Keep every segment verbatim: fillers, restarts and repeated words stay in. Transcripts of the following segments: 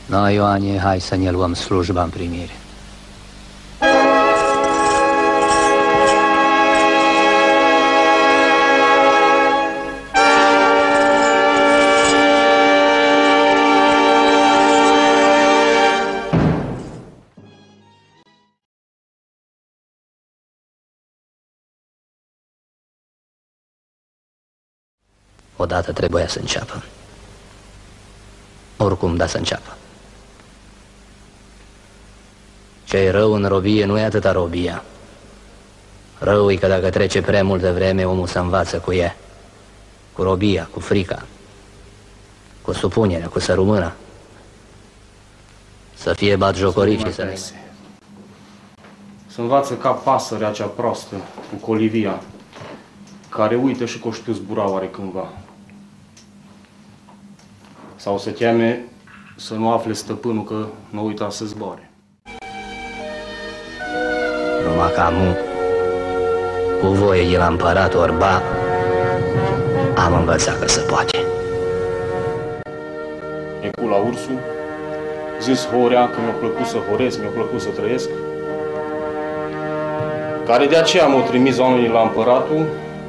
Noi, Ioanie, hai să ne luăm slujba în primire. Odată trebuia să înceapă. Oricum, da să înceapă. Ce-i rău în robie nu e atâta robia. Rău e că dacă trece prea multă vreme, omul se învață cu ea. Cu robia, cu frica, cu supunerea, cu sărumâna. Să fie batjocorit și să ne... Să învață ca pasărea cea proastă, cu colivia, care uită și că o știu zbura oare cândva. Sau să cheme să nu afle stăpânul că nu uita să zboare. Numai ca mu, cu voie de la împărat orba, am învățat că se poate. E cu la ursul, zis horea că mi-a plăcut să horesc, mi-a plăcut să trăiesc, care de aceea m-au trimis oamenii la împăratul,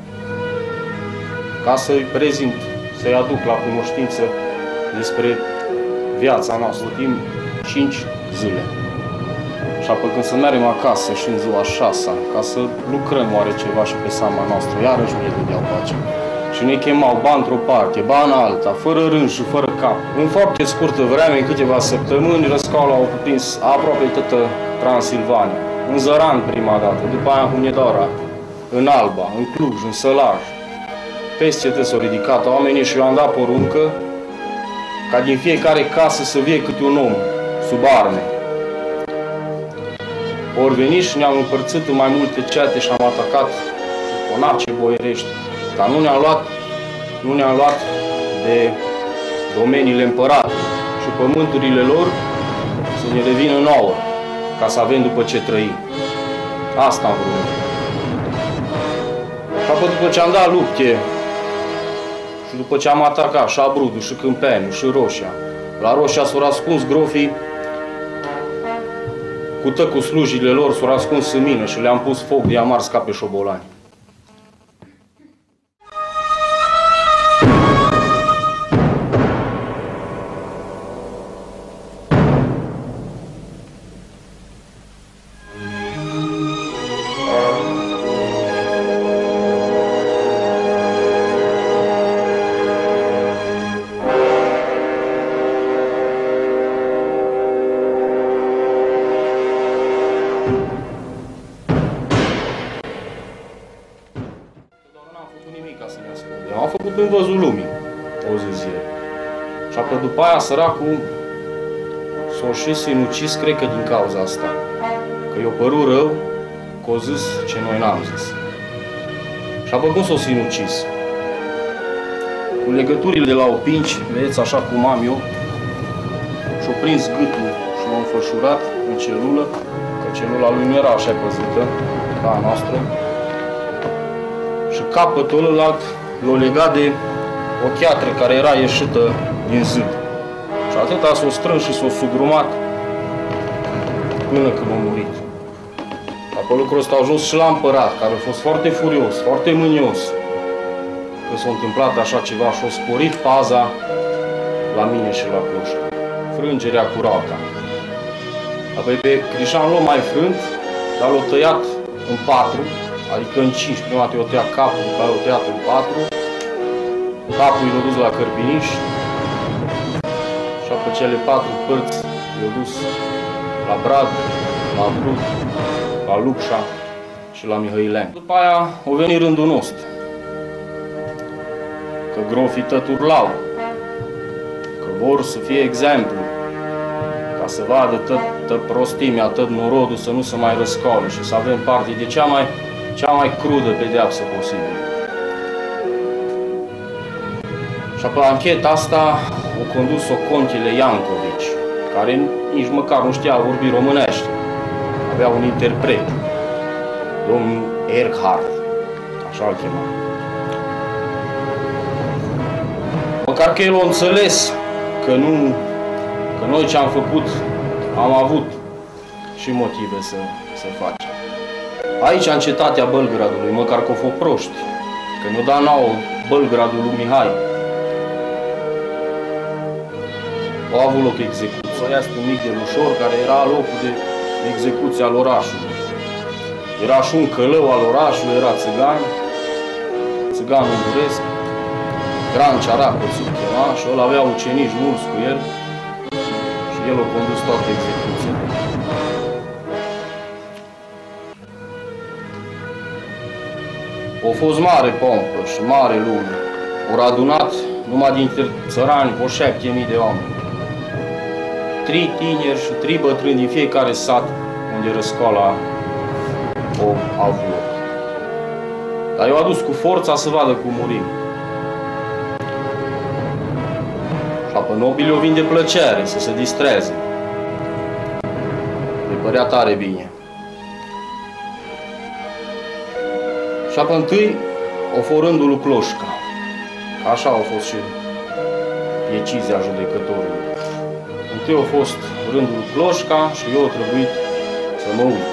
ca să-i prezint, să-i aduc la cunoștință despre viața noastră, timp cinci zile. Și apoi când să mergem acasă și în ziua șasea, ca să lucrăm oare ceva și pe seama noastră, iarăși nu le dădeau pace. Și ne chemau ba într-o parte, ba în alta, fără rând și fără cap. În foarte scurtă vreme, în câteva săptămâni, răscoala au cuprins aproape toată Transilvania. În Zăran prima dată, după aia în Hunedoara, în Alba, în Cluj, în Sălaj. Peste tot s-au ridicat oamenii și eu am dat poruncă ca din fiecare casă să vie câte un om, sub arme. Ori veni și ne-am împărțit în mai multe ceate și am atacat conace boierești. Dar nu ne-am luat, nu ne-am luat de domeniile împăratului și pământurile lor să ne revină nouă, ca să avem după ce trăim. Asta am vrut. Și apoi după ce am dat lupte, și după ce am atacat și Abrudul, și Câmpeniul, și Roșia, la Roșia s-au ascuns grofii cu tăcu slujile lor, s-au ascuns în mină și le-am pus foc de amars ca pe șobolani. Am făcut în văzul lumii, o zi zile. Și apoi după aia săracul s-o și sinucis, cred că din cauza asta. Că i-o părut rău, că o zis ce noi n-am zis. Și apoi cum s-o sinucis? Cu legăturile de la opinci, vedeți așa cum am eu, și-o prins gâtul și l-a înfășurat în celulă, că celula lui nu era așa păzită ca a noastră. Și capătul ălălalt l-a legat de o cheatră care era ieșită din zid. Și atâta s-o strâns și s-o sugrumat până când a murit. Apoi lucrul ăsta a ajuns și la împărat, care a fost foarte furios, foarte mânios că s-a întâmplat așa ceva și a sporit paza la mine și la cloșcă. Frângerea cu roata. Apoi pe Crișan l-a mai frânt, dar l-a tăiat în patru, adică în cinci. Prima dată i-a tăiat capul, după aia i-a tăiat în patru. Capul i-l-a dus la Cărpiniș și apoi cele patru părți i-a dus la Brad, la Brud, la Lupșa și la Mihăileni. După aia a venit rândul nostru, că grofii tot urlau, că vor să fie exemplu, ca să vadă tot, tot prostimea, tot norodul să nu se mai răscoale și să avem parte de cea mai, cea mai crudă pedeapsă posibilă. Și apoi ancheta asta a condus-o contele Iancovici, care nici măcar nu știa vorbi românește. Avea un interpret, domnul Erhard, așa-l chema. Măcar că el a înțeles că nu Că noi ce am făcut, am avut și motive să, să facem. Aici, în cetatea Bălgradului, măcar că au fost proști, că ne-o dat nouă Bălgradul lui Mihai, au avut loc execuție. Aia mic de Lușor, care era locul de execuție al orașului. Era și un călău al orașului, era țigan, țigan unguresc, Gran Ciaracă se chema, și el avea ucenici mulți cu el și el a condus toată execuția. A fost mare pompă și mare lume. Au adunat numai dintre țărani o șapte mii de oameni. Trei tineri și trei bătrâni din fiecare sat unde răscoala o avut loc. Dar i-au adus cu forța să vadă cum murim. Și apă nobilii o vin de plăcere, să se distreze. Le părea tare bine. Și apă întâi o fost rândul lui Cloșca. Așa a fost și decizia judecătorului. Întâi a fost rândul lui Cloșca și eu a trebuit să mă uit.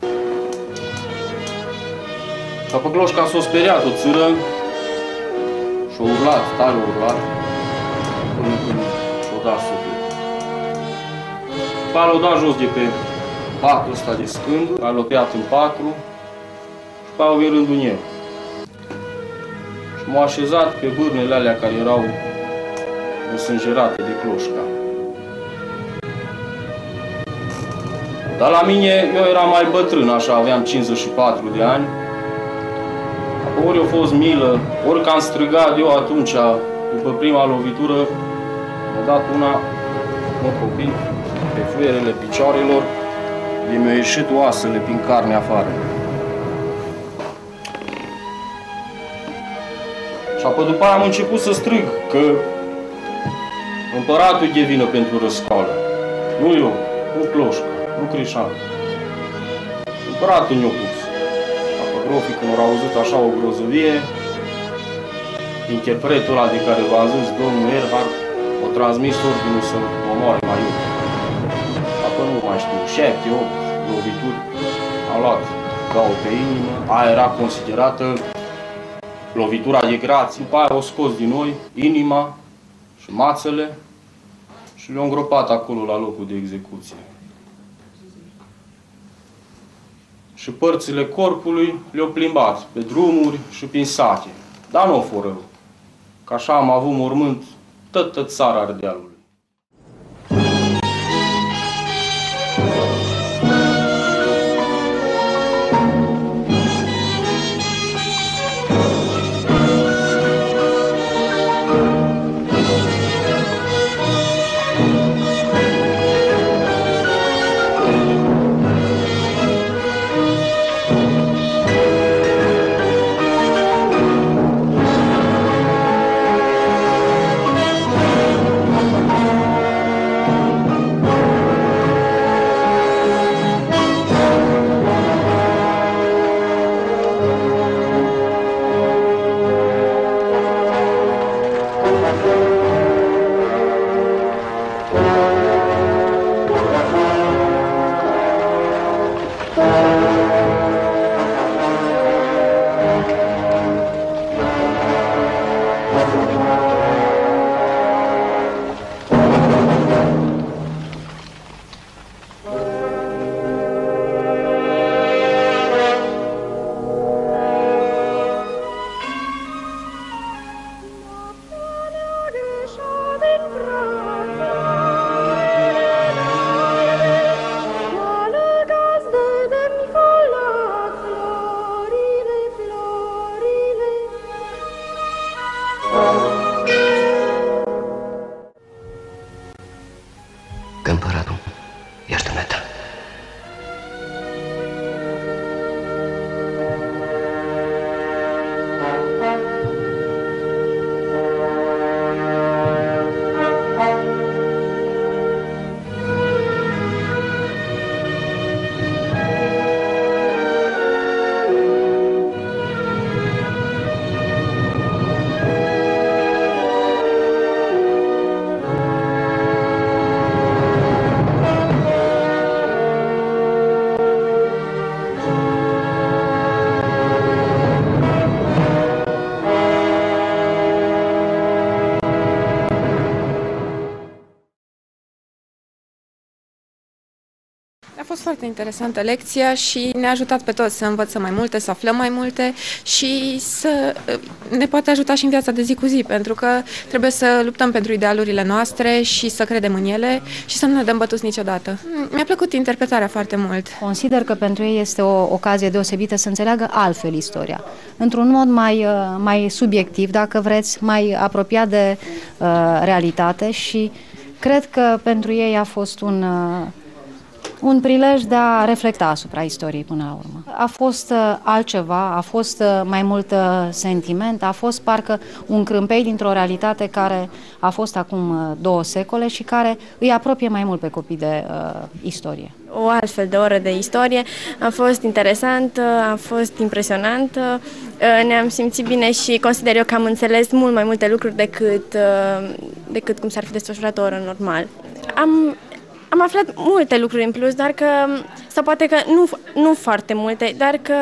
Și apă Cloșca s-a speriat o țără și-a urlat, tare a urlat, până când și-a dat suflet. După l-a dat jos de pe patul ăsta de scând, l-a lopeat în patru și după a venit rândul meu. Și m-a așezat pe bârnele alea care erau însângerate de Cloșca. Dar la mine, eu eram mai bătrân, așa, aveam cincizeci și patru de ani. Ori a fost milă, ori că am strigat eu atunci, după prima lovitură, mi-a dat una, mă copil, pe fluierele picioarelor, de mi-au ieșit oasele prin carne afară. Și apoi după aia am început să strig că împăratul e de vină pentru răscoală. Nu eu, nu Cloșca, nu Crișan. Împăratul ne-a pus. Apă grofii, când au auzit așa o grozăvie, interpretul ăla de care v-am zis, domnul Erhard, a transmis ordinul să omoare Maiul. Apă nu mai știu, șapte, opt lovituri, am luat două pe inimă, aia era considerată lovitura de grație. După aia au scos din noi inima și mațele și le-au îngropat acolo la locul de execuție. Și părțile corpului le-au plimbat pe drumuri și prin sate. Dar nu o fost rău, că așa am avut mormânt toată țara Ardealului. Thank you. fost foarte interesantă lecția și ne-a ajutat pe toți să învățăm mai multe, să aflăm mai multe și să ne poate ajuta și în viața de zi cu zi, pentru că trebuie să luptăm pentru idealurile noastre și să credem în ele și să nu ne dăm bătuți niciodată. Mi-a plăcut interpretarea foarte mult. Consider că pentru ei este o ocazie deosebită să înțeleagă altfel istoria, într-un mod mai, mai subiectiv, dacă vreți, mai apropiat de uh, realitate și cred că pentru ei a fost un, uh, un prilej de a reflecta asupra istoriei până la urmă. A fost uh, altceva, a fost uh, mai mult uh, sentiment, a fost parcă un crâmpei dintr-o realitate care a fost acum uh, două secole și care îi apropie mai mult pe copii de uh, istorie. O altfel de oră de istorie a fost interesantă, a fost impresionantă, ne-am simțit bine și consider eu că am înțeles mult mai multe lucruri decât, decât cum s-ar fi desfășurat o oră normal. Am, am aflat multe lucruri în plus, dar că, sau poate că nu, nu foarte multe, dar că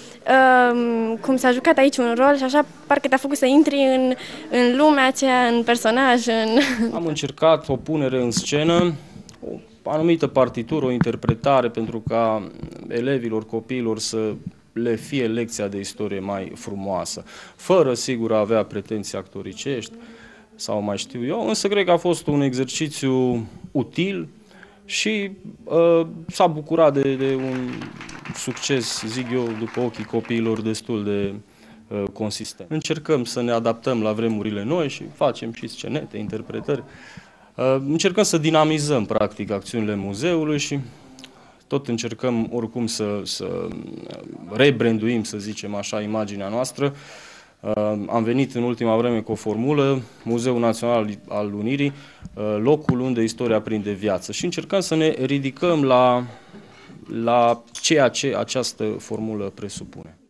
cum s-a jucat aici un rol și așa, parcă te-a făcut să intri în, în lumea aceea, în personaj. În... Am încercat o punere în scenă, o anumită partitură, o interpretare pentru ca elevilor, copiilor să le fie lecția de istorie mai frumoasă, fără sigur a avea pretenții actoricești sau mai știu eu, însă cred că a fost un exercițiu util și uh, s-a bucurat de, de un succes, zic eu, după ochii copiilor destul de uh, consistent. Încercăm să ne adaptăm la vremurile noi și facem și scenete, interpretări. Uh, încercăm să dinamizăm, practic, acțiunile muzeului și tot încercăm oricum să, să rebranduim, să zicem așa, imaginea noastră. Uh, am venit în ultima vreme cu o formulă, Muzeul Național al Unirii, uh, locul unde istoria prinde viață și încercăm să ne ridicăm la, la ceea ce această formulă presupune.